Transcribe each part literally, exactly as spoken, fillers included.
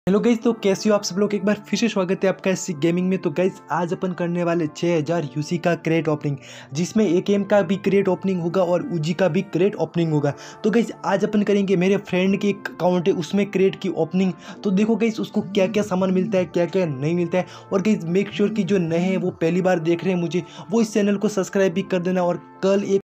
Hello guys, तो कैसे हो आप सब लोग। एक बार फिर से स्वागत है आपका एससी गेमिंग में। तो गाइज आज अपन करने वाले छः हज़ार यूसी का क्रेट ओपनिंग, जिसमें एकेएम का भी क्रेट ओपनिंग होगा और यूजी का भी क्रेट ओपनिंग होगा। तो गाइज आज अपन करेंगे मेरे फ्रेंड की एक अकाउंट है उसमें क्रेट की ओपनिंग। तो देखो गाइज उसको क्या क्या सामान मिलता है, क्या क्या नहीं मिलता है। और गाइज मेक श्योर कि जो नए हैं वो पहली बार देख रहे हैं मुझे, वो इस चैनल को सब्सक्राइब भी कर देना। और कल एक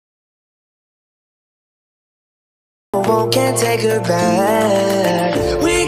Can't take her back. We